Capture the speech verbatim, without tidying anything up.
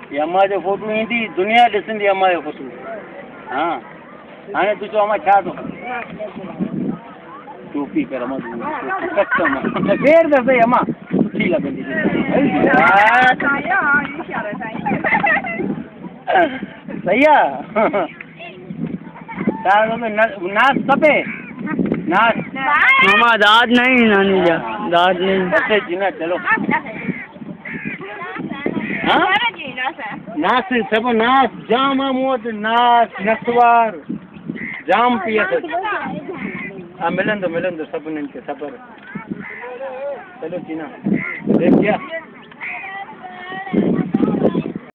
ये अम्मा जो फोटो ईंदी दुनिया ॾिसंदी अम्मा जो फोटो। हाँ हाणे तूं चओ अम्मा छा थो टोपी कर अम्मा कसम फेर त सही अम्मा सुठी लॻंदी सही आहे नाच खपे नाच मामा दाद नहीं नानी जा दाद नहीं अच्छा जी ना चलो हाँ नाच सब नाच जाम आहे मूं वटि नाच नसवार जाम पी हाँ मिलंदो मिलंदो सभिनीनि खे ख़बर चलो चीना देख क्या